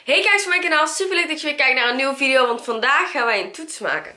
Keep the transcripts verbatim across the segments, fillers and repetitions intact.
Hey, kijk naar mijn kanaal. Super leuk dat je weer kijkt naar een nieuwe video, want vandaag gaan wij een toets maken.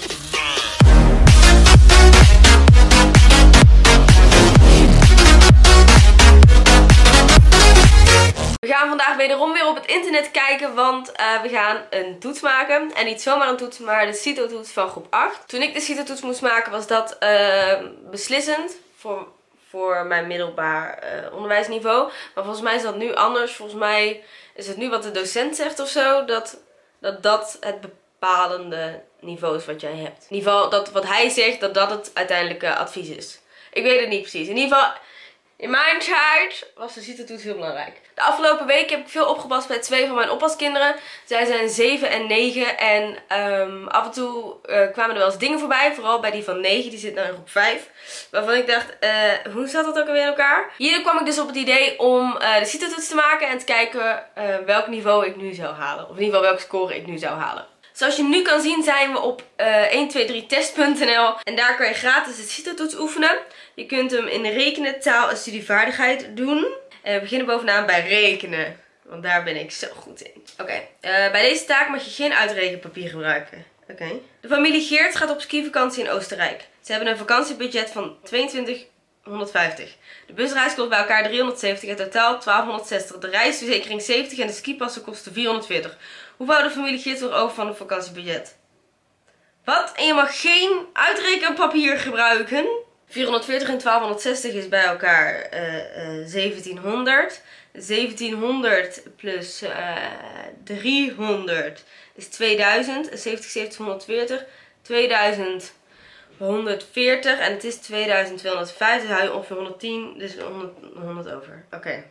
We gaan vandaag wederom weer op het internet kijken, want uh, we gaan een toets maken. En niet zomaar een toets, maar de CITO-toets van groep acht. Toen ik de CITO-toets moest maken, was dat uh, beslissend voor, voor mijn middelbaar uh, onderwijsniveau. Maar volgens mij is dat nu anders. Volgens mij is het nu wat de docent zegt of zo, dat dat, dat het bepalende niveau is wat jij hebt. In ieder geval, dat wat hij zegt, dat dat het uiteindelijke advies is. Ik weet het niet precies. In ieder geval, in mijn tijd was de CITO-toets heel belangrijk. De afgelopen week heb ik veel opgepast bij twee van mijn oppaskinderen. Zij zijn zeven en negen en um, af en toe uh, kwamen er wel eens dingen voorbij. Vooral bij die van negen, die zit nu in groep vijf. Waarvan ik dacht, uh, hoe zat dat ook alweer in elkaar? Hierdoor kwam ik dus op het idee om uh, de CITO-toets te maken en te kijken uh, welk niveau ik nu zou halen. Of in ieder geval welke score ik nu zou halen. Zoals je nu kan zien zijn we op uh, een twee drie test punt n l en daar kan je gratis de CITO-toets oefenen. Je kunt hem in rekenen, taal en studievaardigheid doen. En we beginnen bovenaan bij rekenen, want daar ben ik zo goed in. Oké, okay. uh, bij deze taak mag je geen uitrekenpapier gebruiken. Oké. Okay. De familie Geert gaat op skivakantie in Oostenrijk. Ze hebben een vakantiebudget van tweeëntwintighonderdvijftig. De busreis kost bij elkaar driehonderdzeventig en totaal twaalfhonderdzestig. De reisverzekering zeventig en de skipassen kosten vierhonderdveertig. Hoeveel houdt de familie Geert nog over van het vakantiebudget? Wat? En je mag geen uitrekenpapier gebruiken? vierhonderdveertig en twaalfhonderdzestig is bij elkaar uh, uh, zeventienhonderd. zeventienhonderd plus uh, driehonderd is tweeduizend. zeventig, zeventig, honderdveertig. tweeduizend honderdveertig en het is tweeduizend tweehonderdvijf. Dus hou je ongeveer honderdtien, dus honderd, honderd over. Oké. Okay.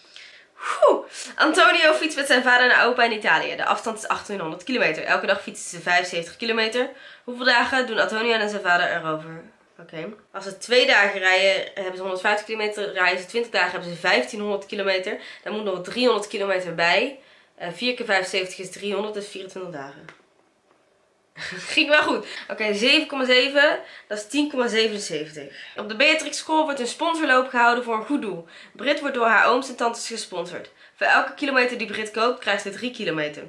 Antonio fietst met zijn vader naar opa in Italië. De afstand is achttienhonderd kilometer. Elke dag fietsen ze vijfenzeventig kilometer. Hoeveel dagen doen Antonio en zijn vader erover? Oké. Okay. Als ze twee dagen rijden, hebben ze honderdvijftig kilometer. Rijden ze twintig dagen, hebben ze vijftienhonderd kilometer. Dan moet nog driehonderd kilometer bij. Uh, vier keer vijfenzeventig is driehonderd, dus vierentwintig dagen. Ging wel goed. Oké, okay, zeven komma zeven, dat is tien komma zevenenzeventig. Op de Beatrix School wordt een sponsorloop gehouden voor een goed doel. Brit wordt door haar ooms en tantes gesponsord. Voor elke kilometer die Brit koopt, krijgt ze drie kilometer.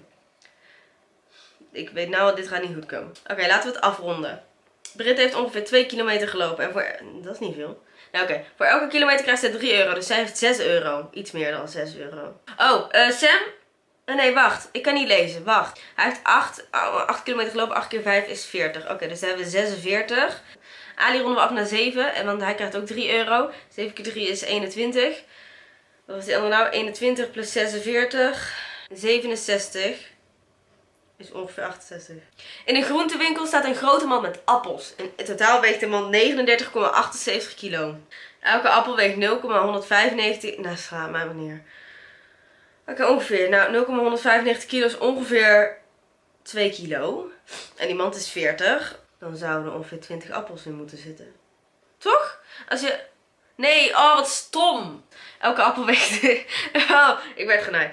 Ik weet nou, dit gaat niet goed komen. Oké, okay, laten we het afronden. Brit heeft ongeveer twee kilometer gelopen. En voor... Dat is niet veel. Nou, oké. Okay. Voor elke kilometer krijgt ze drie euro. Dus zij heeft zes euro. Iets meer dan zes euro. Oh, uh, Sam? Oh, nee, wacht. Ik kan niet lezen. Wacht. Hij heeft acht, acht kilometer gelopen. acht keer vijf is veertig. Oké, okay, dus dan hebben we zesenveertig. Ali ronden we af naar zeven. En want hij krijgt ook drie euro. zeven keer drie is eenentwintig. Wat was die andere nou? eenentwintig plus zesenveertig. zevenenzestig. Is ongeveer achtenzestig. In een groentewinkel staat een grote mand met appels. In totaal weegt de mand negenendertig komma achtenzeventig kilo. Elke appel weegt nul komma honderdvijfennegentig. Nou, sla mij maar neer. Oké, okay, ongeveer. Nou, nul komma honderdvijfennegentig kilo is ongeveer twee kilo. En die mand is veertig. Dan zouden er ongeveer twintig appels in moeten zitten. Toch? Als je... Nee, oh wat stom. Elke appel weegt... Oh, ik werd genaaid.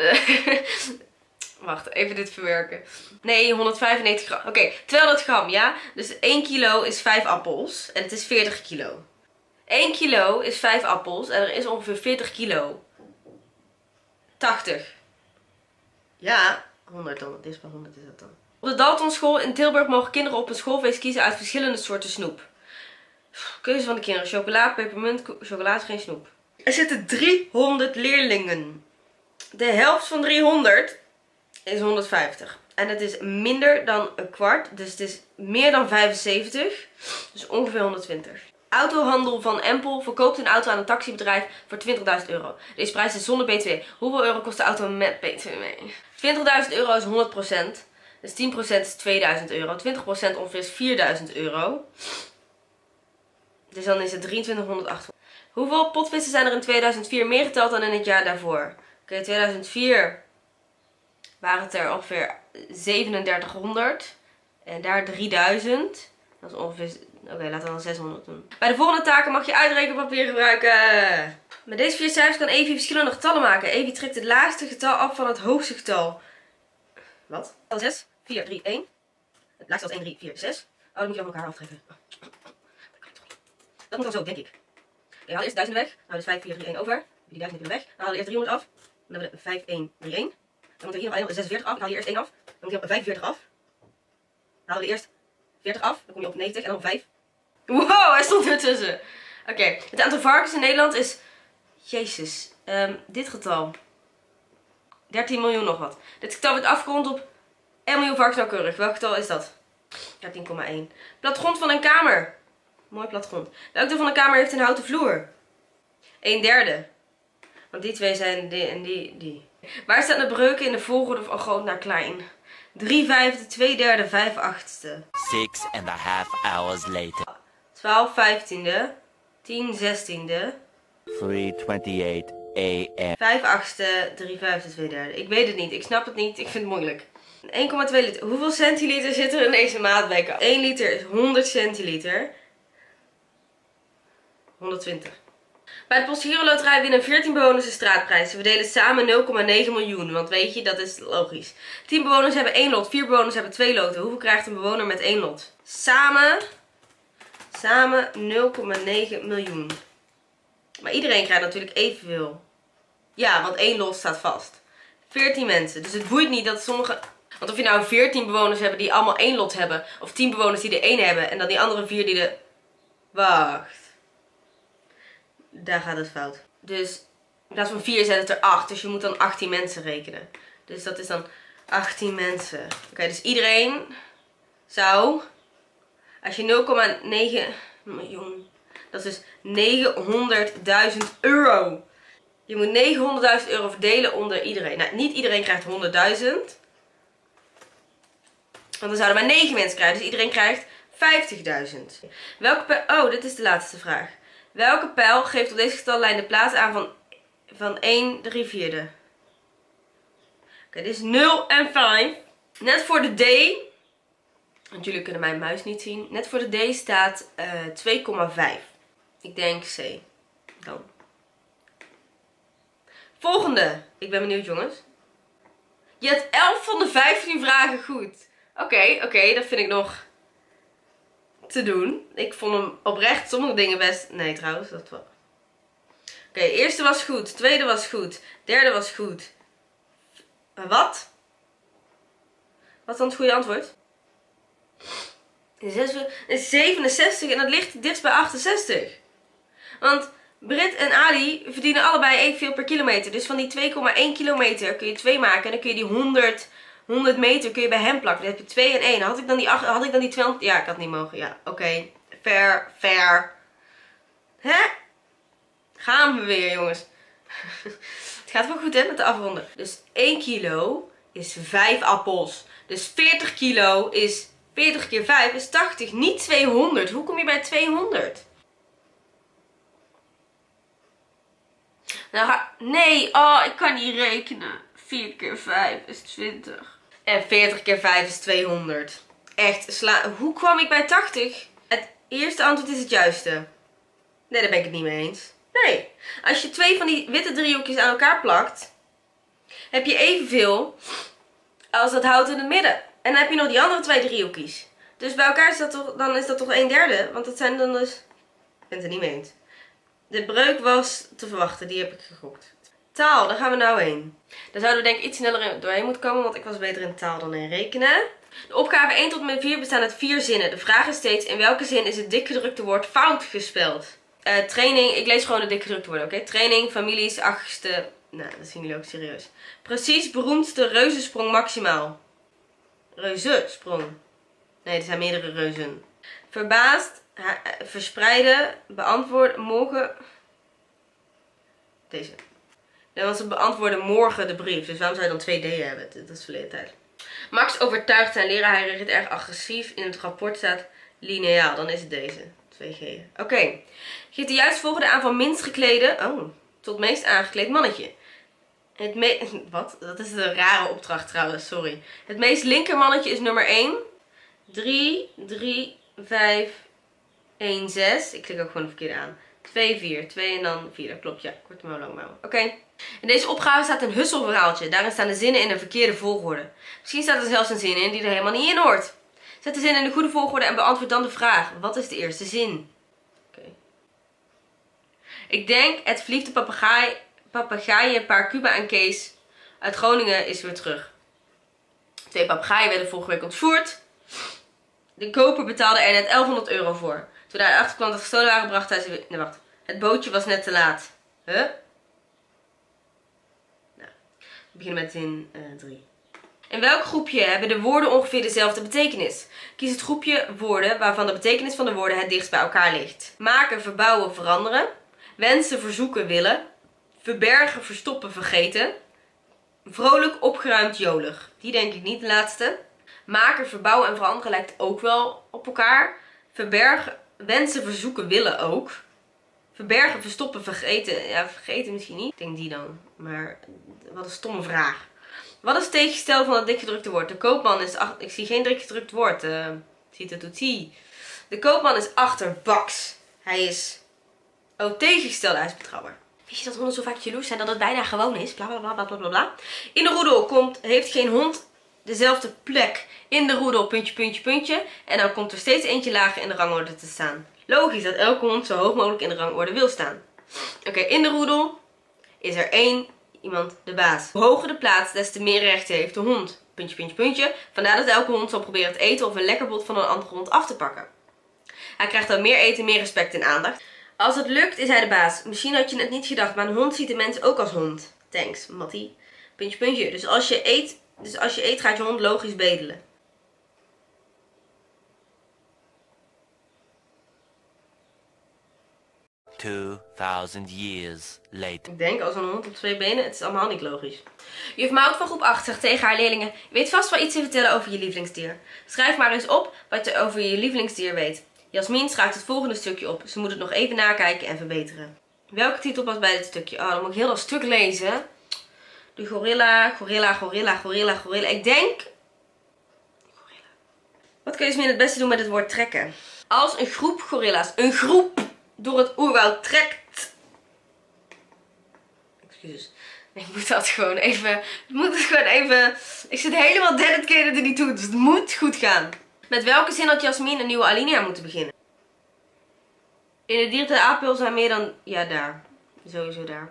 Wacht, even dit verwerken. Nee, honderdvijfennegentig gram. Oké, okay, tweehonderd gram, ja? Dus één kilo is vijf appels. En het is veertig kilo. één kilo is vijf appels. En er is ongeveer veertig kilo. tachtig. Ja, honderd dan. Dit is bij honderd is dat dan. Op de Dalton school in Tilburg mogen kinderen op een schoolfeest kiezen uit verschillende soorten snoep. Keuze van de kinderen. Chocola, pepermunt, chocola is geen snoep. Er zitten driehonderd leerlingen. De helft van driehonderd... is honderdvijftig. En het is minder dan een kwart. Dus het is meer dan vijfenzeventig. Dus ongeveer honderdtwintig. Autohandel van Empel verkoopt een auto aan een taxibedrijf voor twintigduizend euro. Deze prijs is zonder B T W. Hoeveel euro kost de auto met B T W? twintigduizend euro is honderd procent. Dus tien procent is tweeduizend euro. twintig procent ongeveer is vierduizend euro. Dus dan is het drieëntwintighonderdacht. Hoeveel potvissen zijn er in tweeduizend vier meer geteld dan in het jaar daarvoor? Oké, okay, tweeduizend vier... waren het er ongeveer zevenendertighonderd. En daar drieduizend. Dat is ongeveer... Oké, okay, laten we dan zeshonderd doen. Bij de volgende taken mag je uitrekenpapier gebruiken. Met deze vier cijfers kan Evie verschillende getallen maken. Evie trekt het laagste getal af van het hoogste getal. Wat? zes, vier, drie, één. Het laagste was één, drie, vier, zes. Oh, dan moet je dan elkaar aftrekken. Dat moet dan zo, denk ik. Okay, we halen eerst duizend weg. Nou, dus vijf, vier, drie, één over. Die duizend even weg. Dan halen we eerst driehonderd af. Dan hebben we vijf, één, drie, één. Dan moet er hier nog een zesenveertig af. Ik haal hier eerst één af. Dan moet je op een vijfenveertig af. Dan halen we eerst veertig af. Dan kom je op negentig en dan op vijf. Wow, hij stond ertussen. Oké, okay. Het aantal varkens in Nederland is... Jezus, um, dit getal. dertien miljoen nog wat. Dit getal wordt afgerond op één miljoen varkens nauwkeurig. Welk getal is dat? dertien komma één. Plattegrond van een kamer. Mooi plattegrond. Welk deel van de kamer heeft een houten vloer? een derde. Want die twee zijn die en die, die. Waar staan de breuken in de volgorde van groot naar klein? drie vijfde, twee derde, vijf achtste. Six and a half hours later. twaalf vijftiende, tien zestiende. three twenty-eight a m vijf achtste, drie vijfde, twee derde. Ik weet het niet, ik snap het niet, ik vind het moeilijk. één komma twee liter. Hoeveel centiliter zit er in deze maatbeker? één liter is honderd centiliter. honderdtwintig. Bij de Postgiro Loterij winnen veertien bewoners de straatprijs. Ze verdelen samen nul komma negen miljoen. Want weet je, dat is logisch. tien bewoners hebben één lot. vier bewoners hebben twee loten. Hoeveel krijgt een bewoner met één lot? Samen. Samen nul komma negen miljoen. Maar iedereen krijgt natuurlijk evenveel. Ja, want één lot staat vast. veertien mensen. Dus het boeit niet dat sommige... Want of je nou veertien bewoners hebt die allemaal één lot hebben. Of tien bewoners die er één hebben. En dan die andere vier die er... Wacht. Daar gaat het fout. Dus in plaats van vier zijn het er acht. Dus je moet dan achttien mensen rekenen. Dus dat is dan achttien mensen. Oké, okay, dus iedereen zou... Als je nul komma negen miljoen... Dat is dus negenhonderdduizend euro. Je moet negenhonderdduizend euro verdelen onder iedereen. Nou, niet iedereen krijgt honderdduizend. Want dan zouden maar negen mensen krijgen. Dus iedereen krijgt vijftigduizend. Welke pijl... Oh, dit is de laatste vraag. Welke pijl geeft op deze getallijn de plaats aan van, van één drie vierde? Oké, okay, dit is nul en vijf. Net voor de D... Want jullie kunnen mijn muis niet zien. Net voor de D staat uh, twee komma vijf. Ik denk C. Dan. Volgende. Ik ben benieuwd, jongens. Je hebt elf van de vijftien vragen goed. Oké, okay, oké. Okay, dat vind ik nog te doen. Ik vond hem oprecht sommige dingen best... Nee, trouwens. Dat wel. Oké, okay, eerste was goed. Tweede was goed. Derde was goed. Wat? Wat is dan het goede antwoord? zevenenzestig en dat ligt dichtst bij achtenzestig. Want Brit en Ali verdienen allebei evenveel per kilometer. Dus van die twee komma één kilometer kun je twee maken. En dan kun je die honderd, honderd meter kun je bij hem plakken. Dan heb je twee en één. Had ik dan die, had ik dan die tweehonderd... Ja, ik had niet mogen. Ja, oké. Okay. Fair, fair. Hè? Gaan we weer, jongens. Het gaat wel goed, hè, met de afronden. Dus één kilo is vijf appels. Dus veertig kilo is... veertig keer vijf is tachtig, niet tweehonderd. Hoe kom je bij tweehonderd? Nou ga... Nee, oh, ik kan niet rekenen. vier keer vijf is twintig. En veertig keer vijf is tweehonderd. Echt, sla... Hoe kwam ik bij tachtig? Het eerste antwoord is het juiste. Nee, daar ben ik het niet mee eens. Nee. Als je twee van die witte driehoekjes aan elkaar plakt, heb je evenveel als dat hout in het midden. En dan heb je nog die andere twee driehoekjes. Dus bij elkaar is dat toch, dan is dat toch een derde. Want dat zijn dan dus... Ik ben het er niet mee eens. De breuk was te verwachten. Die heb ik gegokt. Taal, daar gaan we nou heen. Daar zouden we denk ik iets sneller doorheen moeten komen. Want ik was beter in taal dan in rekenen. De opgave één tot en met vier bestaan uit vier zinnen. De vraag is steeds in welke zin is het dikgedrukte woord fout gespeld. Uh, training, ik lees gewoon de dikgedrukte woorden, oké? Okay? Training, families, achtste... Nou, dat zien jullie ook serieus. Precies, beroemdste reuzensprong maximaal. Reuzensprong. Nee, er zijn meerdere reuzen. Verbaasd, verspreiden, beantwoorden, morgen... Deze. Dat was het beantwoorden morgen de brief. Dus waarom zou je dan twee D'en hebben? Dat is verleden tijd. Max overtuigt zijn leraar. Hij reageert erg agressief. In het rapport staat lineaal. Dan is het deze. twee G. Oké. Okay. Geef de juiste volgorde aan van minst geklede... Oh, tot meest aangekleed mannetje. Het me Wat? Dat is een rare opdracht trouwens, sorry. Het meest linker mannetje is nummer één. drie, drie, vijf, één, zes. Ik klik ook gewoon de verkeerde aan. twee, vier, twee en dan vier. Dat klopt, ja. Korte mouw, lang mouw. Oké. Okay. In deze opgave staat een husselverhaaltje. Daarin staan de zinnen in een verkeerde volgorde. Misschien staat er zelfs een zin in die er helemaal niet in hoort. Zet de zin in de goede volgorde en beantwoord dan de vraag. Wat is de eerste zin? Oké. Okay. Ik denk, het verliefde papegaai... papegaai een paar Cuba en Kees uit Groningen is weer terug. Twee papegaaien werden vorige week ontvoerd. De koper betaalde er net elfhonderd euro voor. Toen hij erachter kwam dat gestolen waren, bracht hij ze weer... Nee, wacht. Het bootje was net te laat. Huh? Nou, we beginnen met zin drie. In welk groepje hebben de woorden ongeveer dezelfde betekenis? Kies het groepje woorden waarvan de betekenis van de woorden het dichtst bij elkaar ligt. Maken, verbouwen, veranderen. Wensen, verzoeken, willen. Verbergen, verstoppen, vergeten. Vrolijk, opgeruimd, jolig. Die denk ik niet, de laatste. Maken, verbouwen en veranderen lijkt ook wel op elkaar. Verbergen, wensen, verzoeken, willen ook. Verbergen, verstoppen, vergeten. Ja, vergeten misschien niet. Ik denk die dan. Maar wat een stomme vraag. Wat is het tegengestelde van het dikgedrukte woord? De koopman is achter... Ik zie geen dikgedrukt woord. Uh, ziet het doet hij. De koopman is achterbaks. Hij is... Oh, tegengestelde, hij is betrouwbaar. Weet je dat honden zo vaak jaloers zijn dat het bijna gewoon is? Bla bla bla bla bla bla. In de roedel komt, heeft geen hond dezelfde plek in de roedel, puntje, puntje, puntje. En dan komt er steeds eentje lager in de rangorde te staan. Logisch dat elke hond zo hoog mogelijk in de rangorde wil staan. Oké, okay, in de roedel is er één iemand de baas. Hoe hoger de plaats, des te meer rechten heeft de hond. Puntje, puntje, puntje. Vandaar dat elke hond zal proberen het eten of een lekkerbot van een andere hond af te pakken. Hij krijgt dan meer eten, meer respect en aandacht. Als het lukt, is hij de baas. Misschien had je het niet gedacht, maar een hond ziet de mens ook als hond. Thanks, Mattie. Puntje, puntje. Dus als je eet, dus als je eet gaat je hond logisch bedelen. two thousand years later. Ik denk als een hond op twee benen, het is allemaal niet logisch. Juf Maud van groep acht zegt tegen haar leerlingen: je weet vast wel iets te vertellen over je lievelingsdier. Schrijf maar eens op wat je over je lievelingsdier weet. Jasmin schrijft het volgende stukje op. Ze moet het nog even nakijken en verbeteren. Welke titel past bij dit stukje? Oh, dan moet ik heel dat stuk lezen. De gorilla, gorilla, gorilla, gorilla, gorilla. Ik denk... Gorilla. Wat kun je Jasmin het beste doen met het woord trekken? Als een groep gorilla's een groep door het oerwoud trekt. Excuses. Ik moet dat gewoon even... Ik moet het gewoon even... Ik zit helemaal dedicated in die toe, dus het moet goed gaan. Met welke zin had Jasmin een nieuwe alinea moeten beginnen? In de dierte apel zijn meer dan... Ja, daar. Sowieso daar.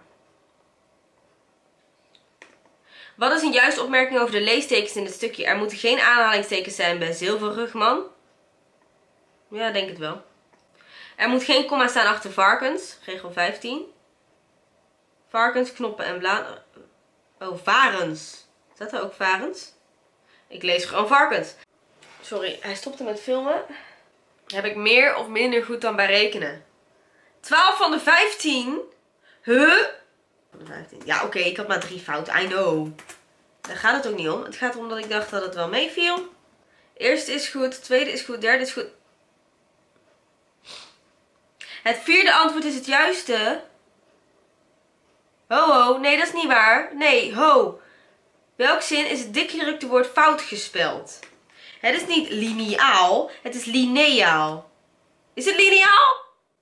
Wat is een juiste opmerking over de leestekens in dit stukje? Er moeten geen aanhalingstekens zijn bij zilverrugman. Ja, denk het wel. Er moet geen komma staan achter varkens. Regel vijftien. Varkens, knoppen en bladeren. Oh, varens. Staat er ook varens? Ik lees gewoon varkens. Sorry, hij stopte met filmen. Heb ik meer of minder goed dan bij rekenen? twaalf van de vijftien? Huh? Van de vijftien. Ja, oké, okay, ik had maar drie fouten. I know. Daar gaat het ook niet om. Het gaat erom dat ik dacht dat het wel meeviel. Eerste is goed, tweede is goed, derde is goed. Het vierde antwoord is het juiste. Ho, ho. Nee, dat is niet waar. Nee, ho. Welk zin is het dikgedrukte woord fout gespeld? Het is niet lineaal, het is lineaal. Is het lineaal?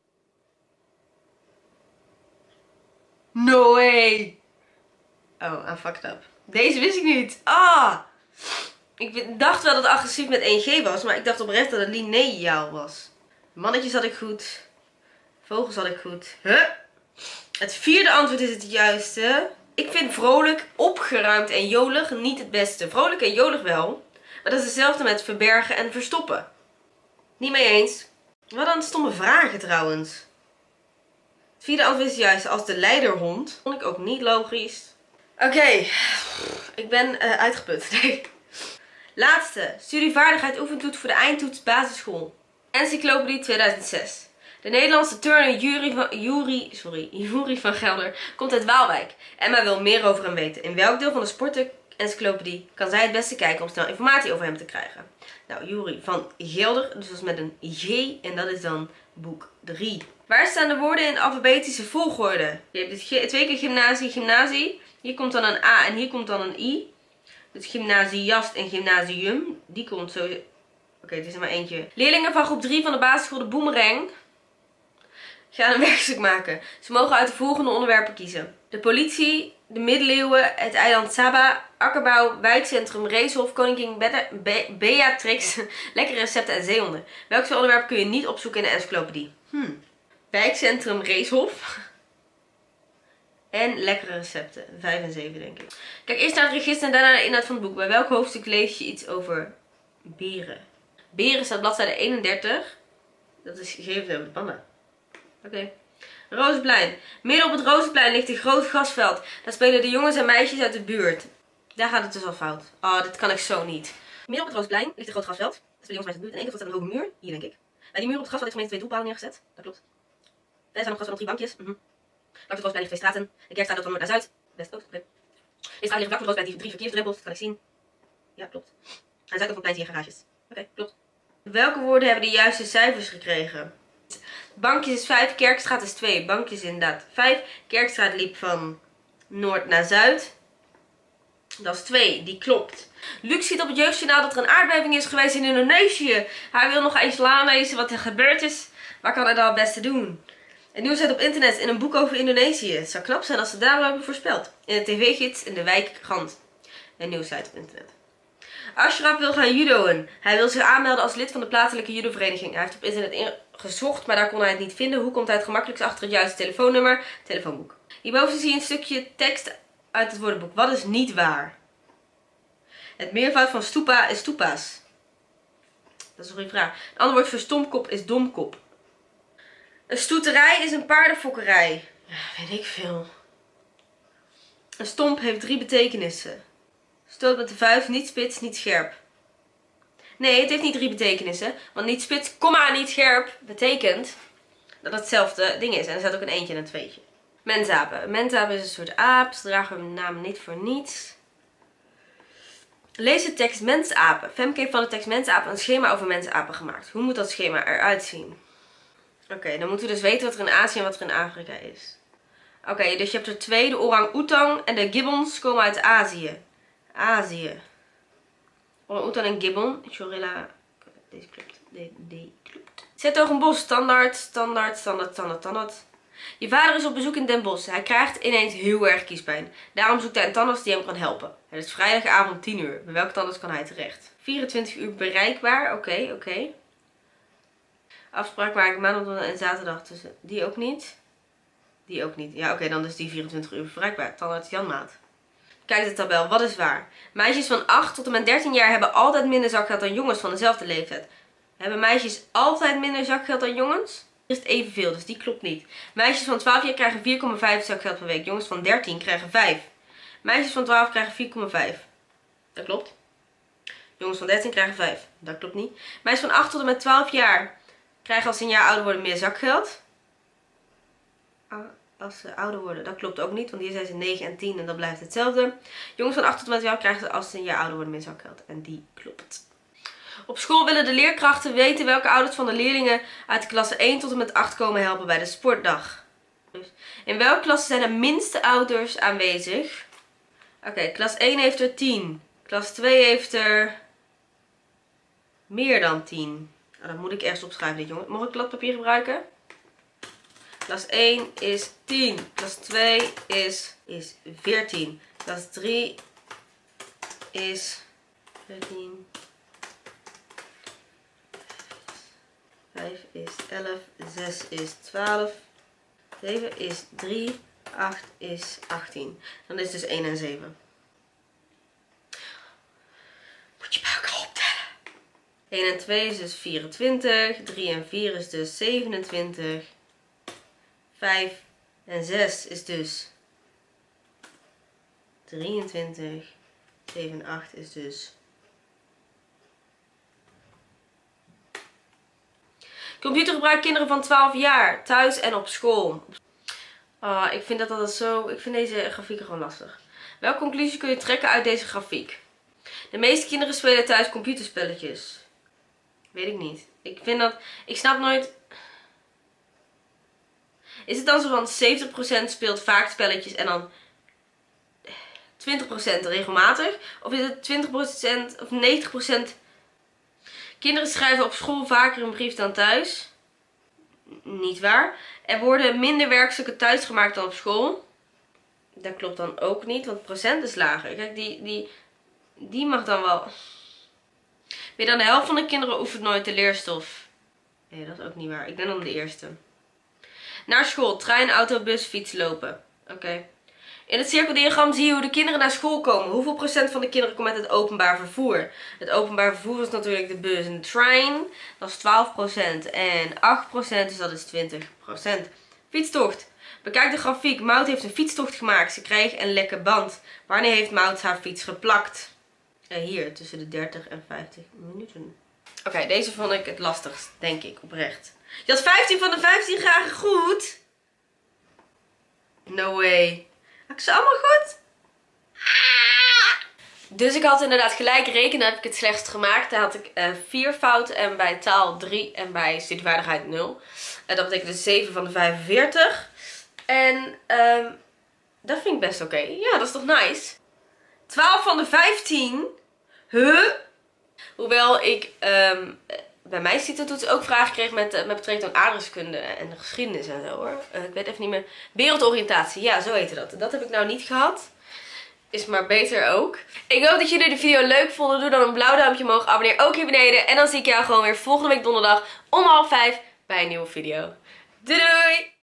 No way. Oh, I fucked up. Deze wist ik niet. Ah. Ik dacht wel dat het agressief met één G was, maar ik dacht oprecht dat het lineaal was. Mannetjes had ik goed. Vogels had ik goed. Huh? Het vierde antwoord is het juiste. Ik vind vrolijk, opgeruimd en jolig niet het beste. Vrolijk en jolig wel. Maar dat is hetzelfde met verbergen en verstoppen. Niet mee eens. Wat een stomme vragen trouwens. Het vierde antwoord is juist als de leiderhond. Vond ik ook niet logisch. Oké. Okay. Ik ben uh, uitgeput. Nee. Laatste. Studievaardigheid oefentoets voor de eindtoets basisschool. Encyclopedie tweeduizend zes. De Nederlandse turner Jury van, Jury, sorry, Jury van Gelder komt uit Waalwijk. Emma wil meer over hem weten. In welk deel van de sportencyclopedie kan zij het beste kijken om snel informatie over hem te krijgen? Nou, Jury van Gelder, dus dat is met een G en dat is dan boek drie. Waar staan de woorden in alfabetische volgorde? Je hebt dus twee keer gymnasie, gymnasie. Hier komt dan een A en hier komt dan een I. Dus gymnasiast en gymnasium. Die komt zo... Oké, okay, het is er maar eentje. Leerlingen van groep drie van de basisschool de Boemerang gaan een werkstuk maken. Ze mogen uit de volgende onderwerpen kiezen: de politie, de middeleeuwen, het eiland Saba, akkerbouw, wijkcentrum, Reeshof, koningin Be Be Beatrix, lekkere recepten en zeehonden. Welke twee onderwerpen kun je niet opzoeken in de encyclopedie? Hmm. Wijkcentrum Reeshof. En lekkere recepten. vijf en zeven denk ik. Kijk eerst naar het register en daarna naar de inhoud van het boek. Bij welk hoofdstuk lees je iets over beren? Beren staat bladzijde eenendertig. Dat is gegeven over de panda. Oké. Okay. Rozenplein. Midden op het Rozenplein ligt een groot grasveld. Daar spelen de jongens en meisjes uit de buurt. Daar gaat het dus al fout. Oh, dit kan ik zo niet. Midden op het Rozenplein ligt een groot grasveld. Daar spelen jongens uit de buurt. En één staat een hoge muur. Hier denk ik. Bij die muur op het grasveld heeft de gemeente twee doelpalen neergezet. Dat klopt. Daar zijn op het grasveld nog drie bankjes. Mm -hmm. Langs het Rozenplein ligt twee straten. De kerk staat ook van noord naar zuid. West, oost. Oké. Okay. In straat liggen vlak voor het Rozenplein drie verkeersdrempels. Dat kan ik zien. Ja, klopt. Aan de zijkant van het plein zie je garages. Oké, okay, klopt. Welke woorden hebben de juiste cijfers gekregen? Bankjes is vijf, Kerkstraat is twee. Bankjes inderdaad vijf. Kerkstraat liep van noord naar zuid. Dat is twee, die klopt. Luc ziet op het jeugdjournaal dat er een aardbeving is geweest in Indonesië. Hij wil nog eens nalezen wat er gebeurd is. Wat kan hij dan het beste doen? Het nieuws staat op internet in een boek over Indonesië. Het zou knap zijn als ze daarom hebben voorspeld. In de tv-gids, in de wijkkrant. Een nieuwssite op internet. Ashraf wil gaan judoën. Hij wil zich aanmelden als lid van de plaatselijke judovereniging. Hij heeft op internet gezocht, maar daar kon hij het niet vinden. Hoe komt hij het gemakkelijkst achter het juiste telefoonnummer? Telefoonboek. Hierboven zie je een stukje tekst uit het woordenboek. Wat is niet waar? Het meervoud van stupa is stupa's. Dat is een goede vraag. Een ander woord voor stomkop is domkop. Een stoeterij is een paardenfokkerij. Ja, weet ik veel. Een stomp heeft drie betekenissen. Stoot met de vuist, niet spits, niet scherp. Nee, het heeft niet drie betekenissen. Want niet spits, komma, niet scherp betekent dat het hetzelfde ding is. En er staat ook een eentje en een tweetje. Mensapen. Een mensapen is een soort aap. Ze dragen hun naam niet voor niets. Lees de tekst mensapen. Femke heeft van de tekst mensapen een schema over mensapen gemaakt. Hoe moet dat schema eruit zien? Oké, okay, dan moeten we dus weten wat er in Azië en wat er in Afrika is. Oké, okay, dus je hebt er twee. De orang-oetang en de gibbons komen uit Azië. Azië. Orang-oetang en gibbon. Gorilla. Deze klopt. Deze, deze klopt. Zetogenbos. Standaard, standaard, standaard, standaard, standaard. Je vader is op bezoek in Den Bosch. Hij krijgt ineens heel erg kiespijn. Daarom zoekt hij een tandarts die hem kan helpen. Het is vrijdagavond tien uur. Bij welke tandarts kan hij terecht? vierentwintig uur bereikbaar. Oké, okay, oké. Okay. Afspraak maken maandag en zaterdag tussen. Die ook niet. Die ook niet. Ja, oké, okay, dan is die vierentwintig uur bereikbaar. Tandarts Janmaat. Kijk de tabel. Wat is waar? Meisjes van acht tot en met dertien jaar hebben altijd minder zakgeld dan jongens van dezelfde leeftijd. Hebben meisjes altijd minder zakgeld dan jongens? Is het evenveel, dus die klopt niet. Meisjes van twaalf jaar krijgen vier komma vijf zakgeld per week. Jongens van dertien krijgen vijf. Meisjes van twaalf krijgen vier komma vijf. Dat klopt. Jongens van dertien krijgen vijf. Dat klopt niet. Meisjes van acht tot en met twaalf jaar krijgen als ze een jaar ouder worden meer zakgeld. Als ze ouder worden, dat klopt ook niet. Want hier zijn ze negen en tien en dat blijft hetzelfde. Jongens van acht tot en met twaalf krijgen als ze een jaar ouder worden meer zakgeld. En die klopt. Op school willen de leerkrachten weten welke ouders van de leerlingen uit de klasse één tot en met acht komen helpen bij de sportdag. Dus in welke klasse zijn de minste ouders aanwezig? Oké, okay, klas één heeft er tien. Klas twee heeft er meer dan tien. Oh, dat moet ik ergens opschrijven dit jongen. Mag ik kladpapier gebruiken? Klas één is tien. Klas twee is, is veertien. Klas drie is veertien. vijf is elf. zes is twaalf. zeven is drie. acht is achttien. Dan is dus één en zeven. Moet je bij elkaar optellen. één en twee is dus vierentwintig. drie en vier is dus zevenentwintig. vijf en zes is dus drieëntwintig. zeven en acht is dus... Computergebruik kinderen van twaalf jaar. Thuis en op school. Oh, ik vind dat altijd zo... Ik vind deze grafieken gewoon lastig. Welke conclusie kun je trekken uit deze grafiek? De meeste kinderen spelen thuis computerspelletjes. Weet ik niet. Ik vind dat... Ik snap nooit... Is het dan zo van zeventig procent speelt vaak spelletjes en dan twintig procent regelmatig? Of is het twintig procent of negentig procent... Kinderen schrijven op school vaker een brief dan thuis. Niet waar. Er worden minder werkstukken thuis gemaakt dan op school. Dat klopt dan ook niet, want het procent is lager. Kijk, die, die, die mag dan wel... Meer dan de helft van de kinderen oefent nooit de leerstof. Nee, dat is ook niet waar. Ik ben dan de eerste. Naar school, trein, auto, bus, fiets, lopen. Oké. Okay. In het cirkeldiagram zie je hoe de kinderen naar school komen. Hoeveel procent van de kinderen komt met het openbaar vervoer? Het openbaar vervoer is natuurlijk de bus en de trein. Dat is twaalf procent en acht procent, dus dat is twintig procent. Fietstocht. Bekijk de grafiek. Maud heeft een fietstocht gemaakt. Ze kreeg een lekke band. Wanneer heeft Maud haar fiets geplakt? Uh, hier, tussen de dertig en vijftig minuten. Oké, okay, deze vond ik het lastigst, denk ik, oprecht. Je had vijftien van de vijftien graden goed. No way. Had ik ze allemaal goed? Dus ik had inderdaad gelijk rekenen, heb ik het slechtst gemaakt. Daar had ik uh, vier fouten en bij taal drie en bij studievaardigheid nul. Uh, dat betekent dus zeven van de vijfenveertig. En um, dat vind ik best oké. Okay. Ja, dat is toch nice? twaalf van de vijftien. Huh? Hoewel ik um, bij mijn CITO-toets ook vragen kreeg met, uh, met betrekking tot aardrijkskunde en geschiedenis en zo hoor. Uh, ik weet even niet meer. Wereldoriëntatie, ja zo heette dat. Dat heb ik nou niet gehad. Is maar beter ook. Ik hoop dat jullie de video leuk vonden. Doe dan een blauw duimpje omhoog. Abonneer ook hier beneden. En dan zie ik jou gewoon weer volgende week donderdag om half vijf bij een nieuwe video. Doei doei!